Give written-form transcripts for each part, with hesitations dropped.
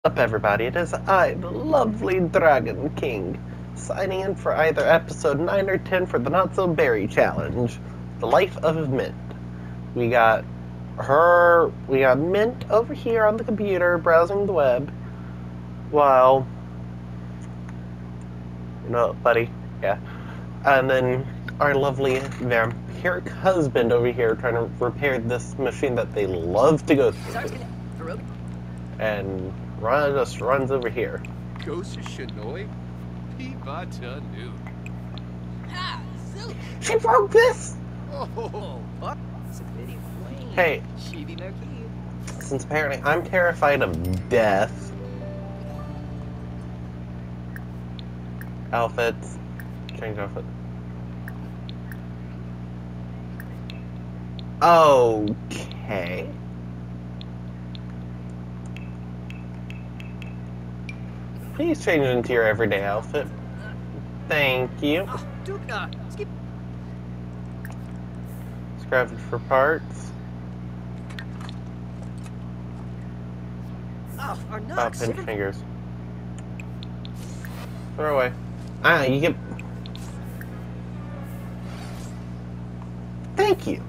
Up, everybody? It is I, the lovely Dragon King, signing in for either episode 9 or 10 for the Not So Berry Challenge, The Life of Mint. We got Mint over here on the computer browsing the web, while, buddy, yeah. And then our lovely vampiric husband over here trying to repair this machine that they love to go through. And Ron just runs over here. She broke this! Hey, since apparently I'm terrified of death. Outfits. Change outfit. Okay. Please change it into your everyday outfit. Thank you. Scrap it for parts. Pin fingers. Throw away. You get... Thank you.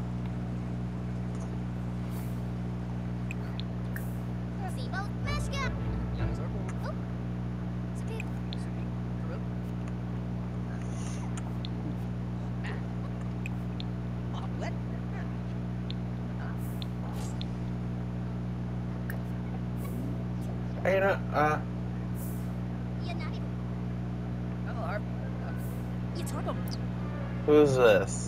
Hey, who's this?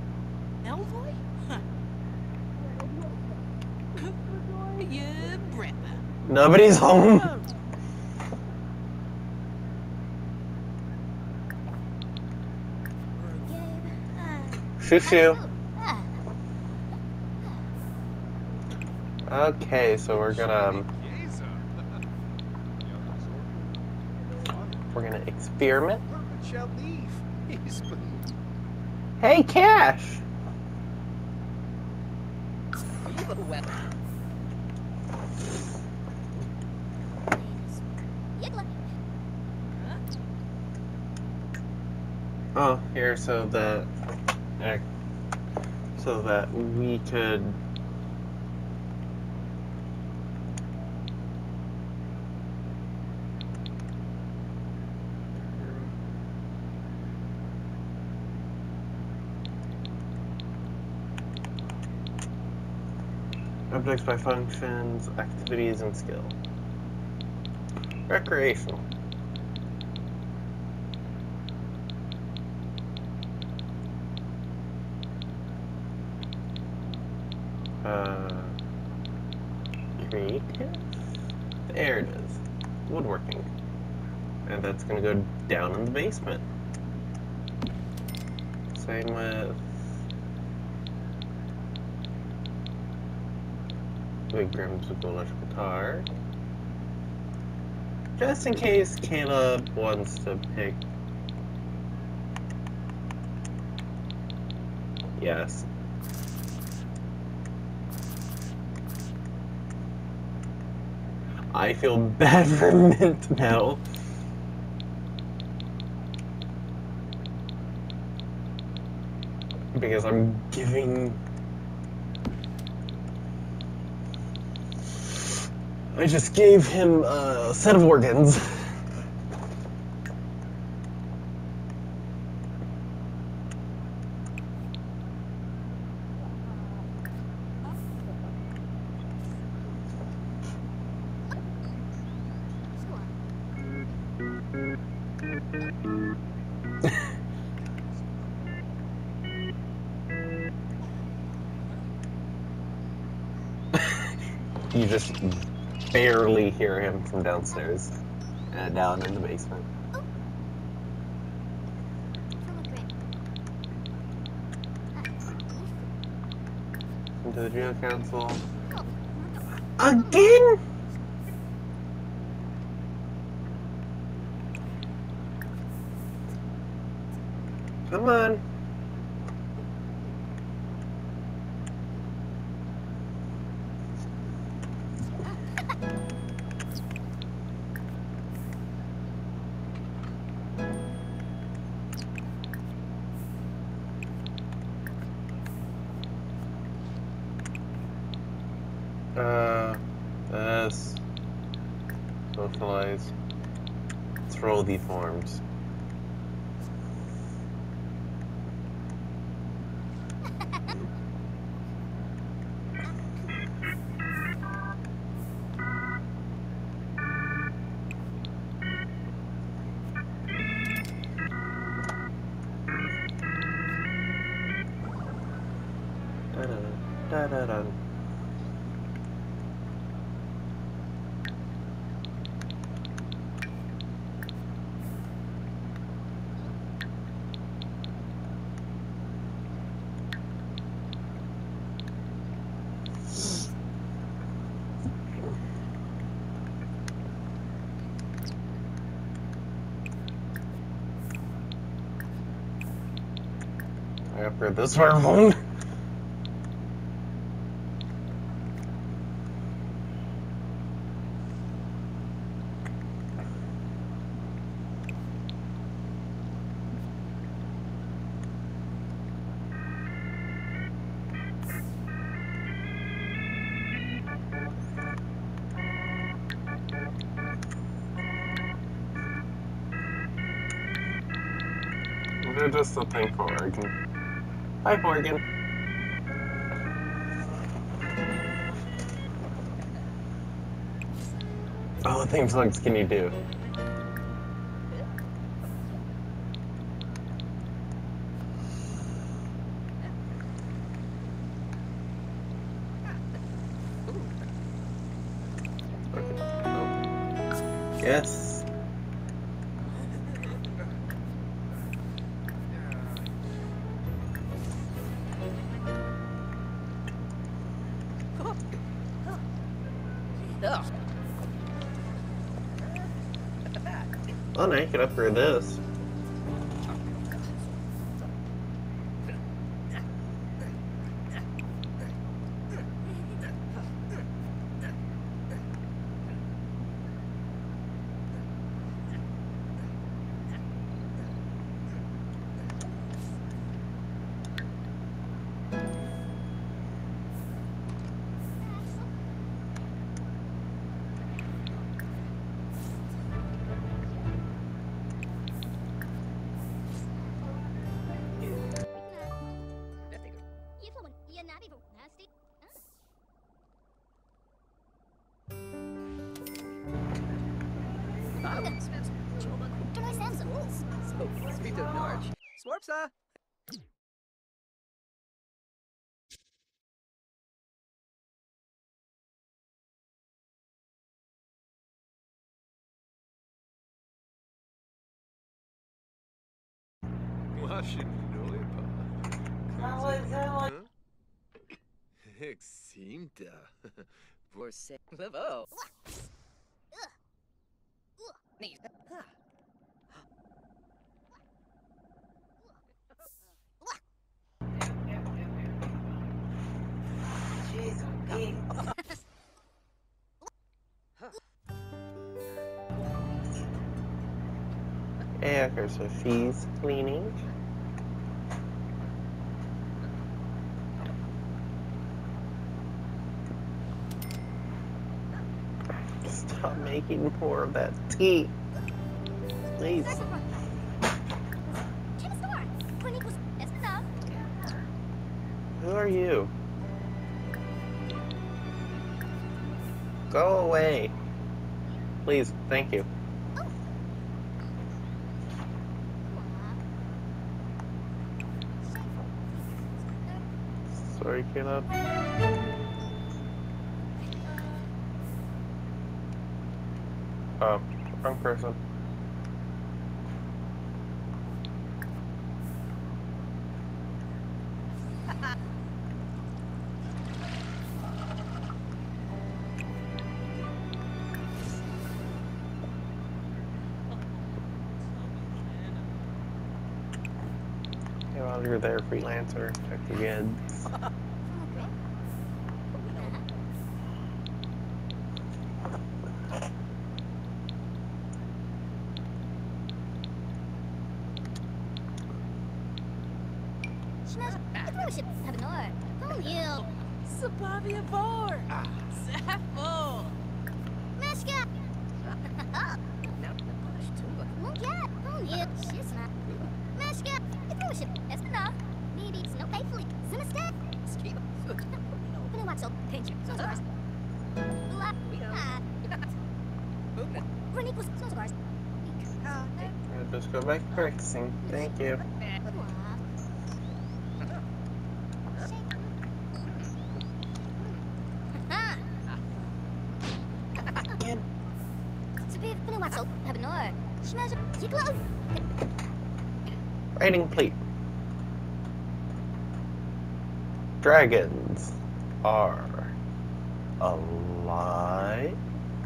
Nobody's home. Shoo. Okay, so we're gonna experiment. Hey, Cash. Oh, here, so that we could objects by functions, activities, and skill. Recreational. Creative? There it is. Woodworking. And that's gonna go down in the basement. Same with Big Grimm's electrical guitar. Just in case Caleb wants to pick. Yes. I feel bad for Mint now. Because I'm giving... I just gave him a set of organs. You just barely hear him from downstairs and down in the basement. Into the Geo Council. Again? Come on. Socialize. Throw the forms. Da-da-da-da-da. I upgrade this smartphone. They're just a thing for Oregon. Hi, Morgan. Oh, what things like can you do? Okay. Oh. Yes. Oh, now you can upgrade this. Swarpsa! Eximta. Por se levo. Yeah, okay, so she's cleaning. Stop making more of that tea. Please. Who are you? Go away. Please, thank you. Sorry, Caleb. Oh, wrong person. Yeah, while you're there, freelancer, check your goods. I'll just go back to practicing. Thank you. Again. Writing plate. Dragons are alive.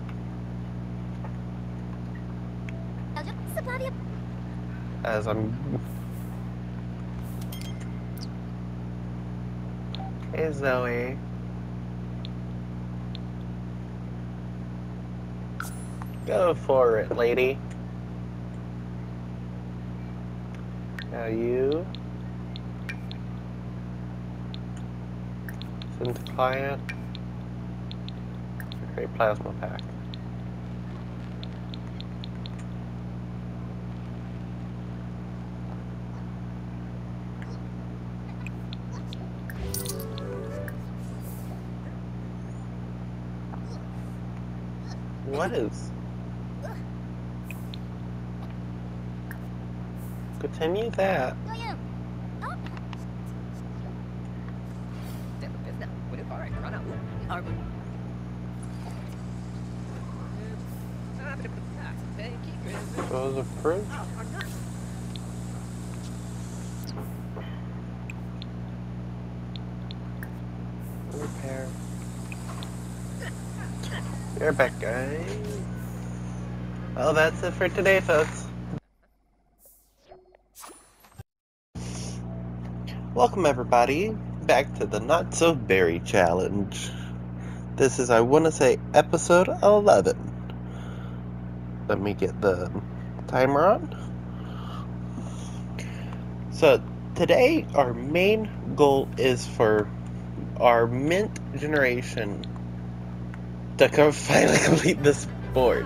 As I'm... Hey, Zoe. Go for it, lady. Now you... Send to client. Create plasma pack. What is? Continue that. Those approved. Repair. You're back, guys. Well, that's it for today, folks. Welcome, everybody, back to the Not So Berry Challenge. This is, I want to say, episode 11. Let me get the timer on. So, today, our main goal is for our mint generation to finally complete this board.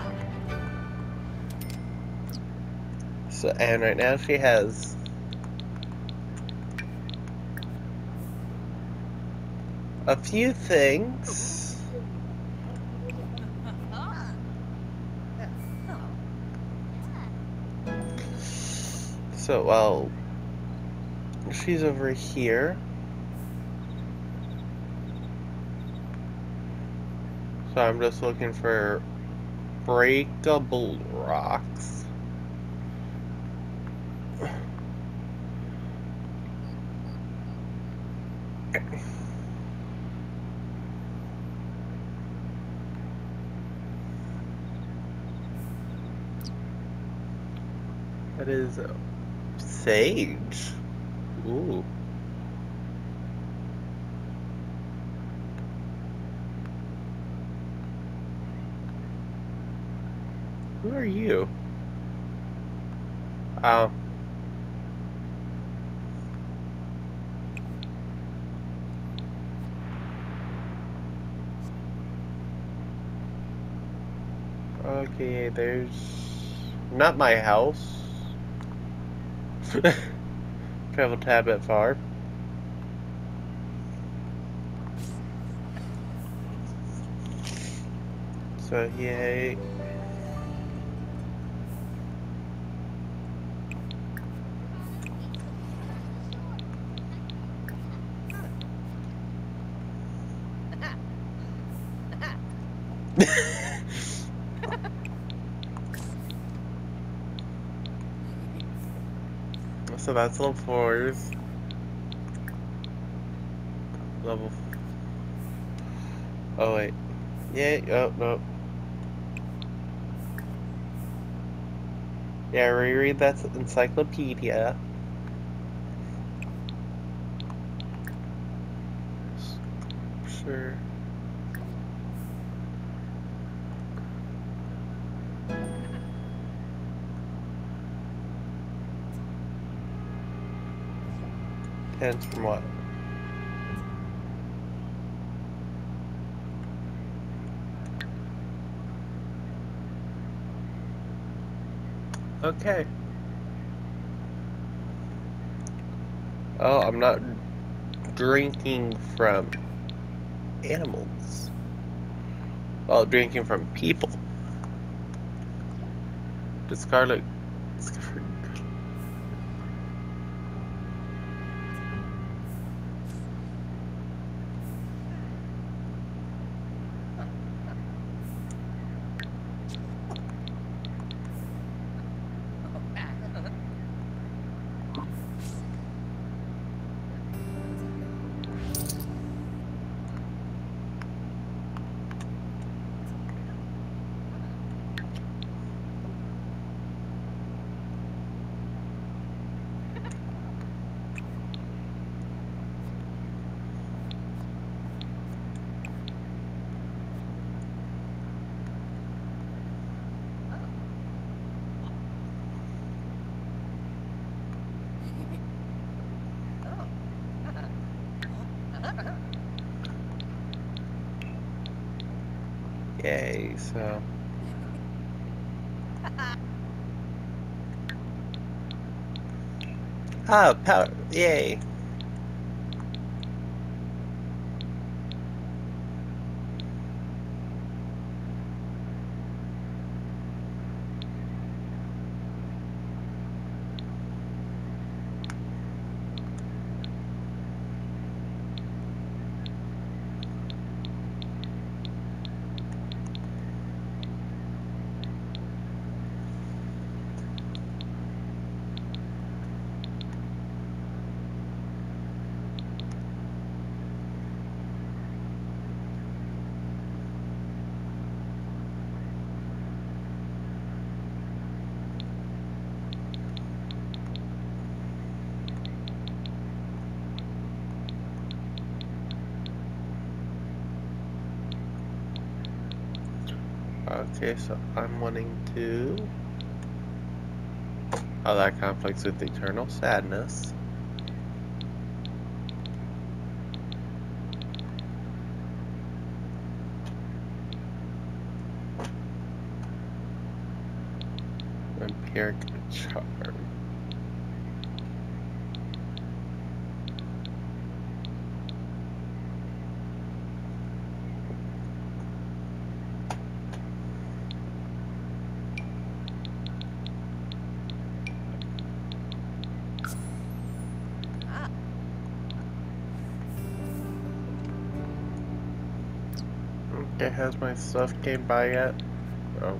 So, and right now she has a few things. So, well, she's over here. So I'm just looking for breakable rocks. That is sage. Ooh. Who are you? Okay, there's not my house. Travel a tad bit far. So yay. So that's level 4s. Level... Oh wait. Yeah, oh no. Yeah, reread that encyclopedia. Sure. Depends from what? Okay. Oh, I'm not drinking from animals. Well, drinking from people. Did Scarlet... Yay, so... Ah, power! Yay! Okay, so I'm wanting to... Oh, that conflicts with Eternal Sadness. Vampiric Charm. Okay, has my stuff came by yet? Oh.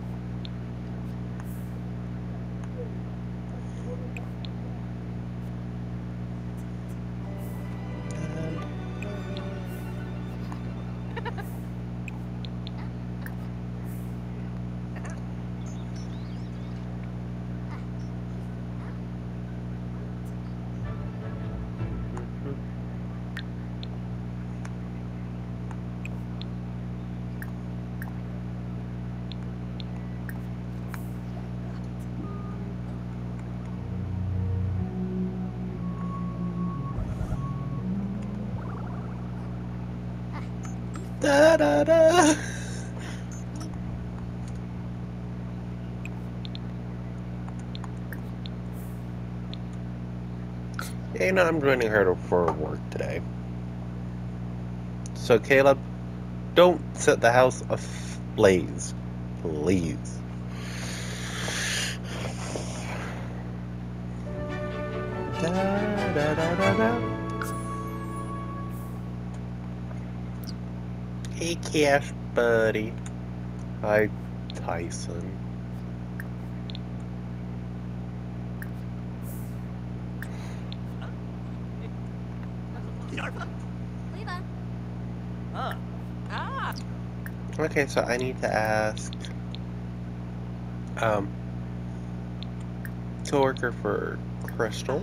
Da da da. Yeah, you know, I'm joining her for work today. So, Caleb, don't set the house ablaze, please. Da da da da da. Hey, Cash Buddy. Hi, Tyson. Okay, so I need to ask, coworker for Crystal.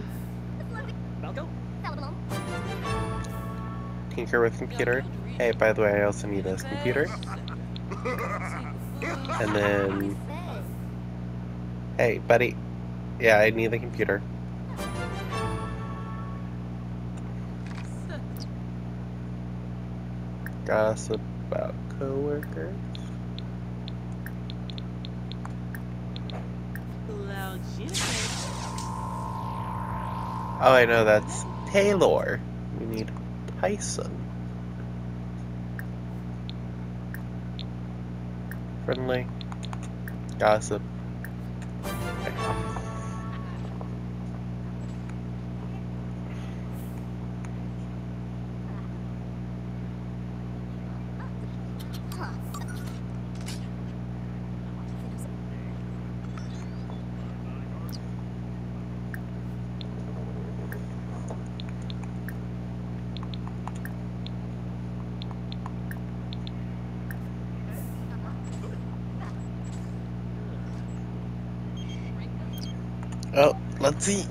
Tinker with computer. Hey, by the way, I also need this computer. And then, hey, buddy. Yeah, I need the computer. Gossip about coworkers. Oh, I know, that's Taylor. We need Tyson. Friendly. Gossip. Oh, let's see.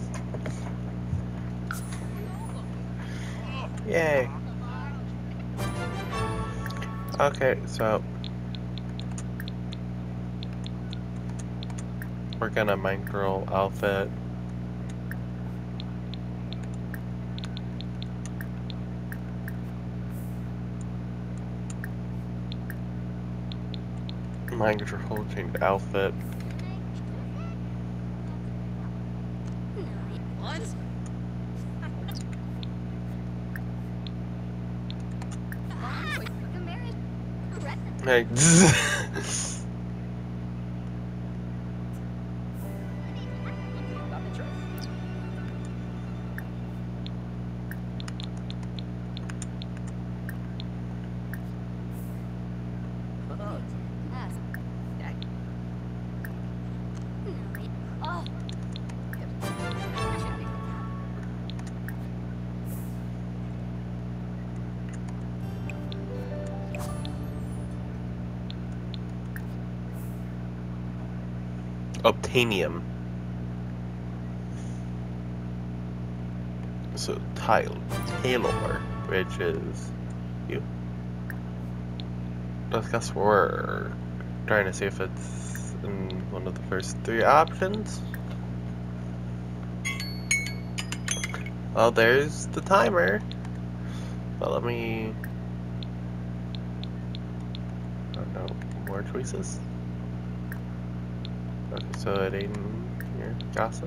Yay. Okay, so we're gonna Mind Girl outfit. Mind Girl change outfit. Hey. Obtanium. So Taylor, which is you. I guess we're trying to see if it's in one of the first 3 options. Well, there's the timer. So let me. I don't know, more choices. Okay, so it ain't here. Gossip.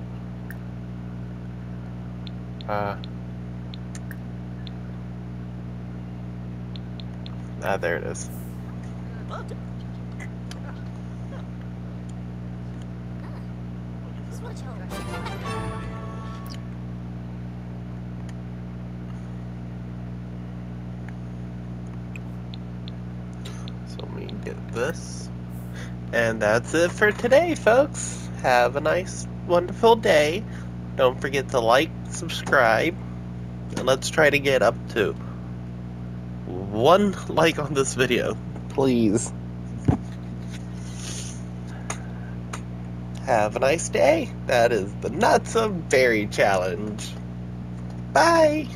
There it is. So let me get this. And that's it for today, folks. Have a nice, wonderful day. Don't forget to like, subscribe, and let's try to get up to 1 like on this video, please. Have a nice day. That is the Nuts of Berry Challenge. Bye!